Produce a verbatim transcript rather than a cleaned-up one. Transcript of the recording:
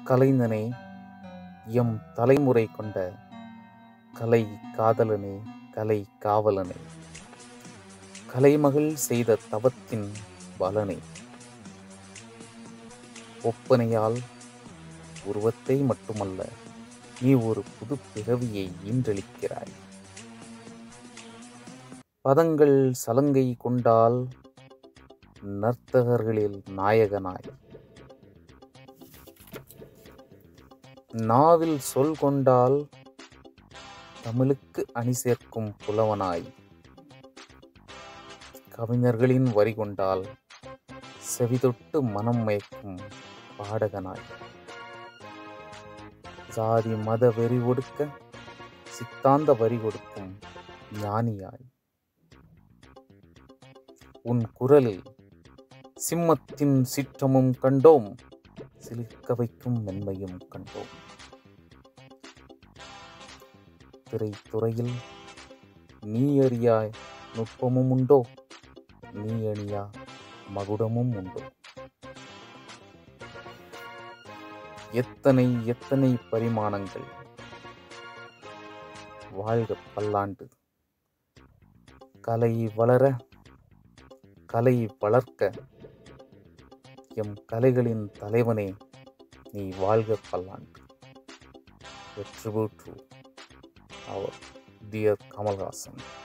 கலைஞனே, M தலைமுறை கொண்ட கலை காதலனே, கலை காவலனே, கலைமகள் செய்த தவத்தின் பலனே, ஒப்பனையால் உருவத்தை மட்டுமல்ல, நீ ஒரு புது பிறவியை ஈன்றளிக்கிறாய். பதங்கள் சலங்கை கொண்டால் நர்த்தகர்களில் நாயகனாய், நாவில் சொல் கொண்டால் தமிழுக்கு அணி சேர்க்கும் புலவனாய், கவிஞர்களின் வரி கொண்டால் செவிதொட்டு மனம் மயக்கும் பாடகனாய், சாதி மத வெறி ஒடுக்க சித்தாந்த வரி கொடுக்கும் ஞானியாய், உன் குரலில் சிம்மத்தின் சிற்றமும் கண்டோம், சிலிர்க்க வைக்கும் மென்மையும் கண்டோம். திரைத்துறையில் நீ அறியாய் நுட்பமும் உண்டோ, நீ அணியா மகுடமும் உண்டோ. எத்தனை எத்தனை பரிமாணங்கள், வாழ்க பல்லாண்டு. கலை வளர, கலை வளர்க்க, எம் கலைகளின் தலைவனே, நீ வாழ்க பல்லாண்டு. A tribute to our dear Kamal Haasan.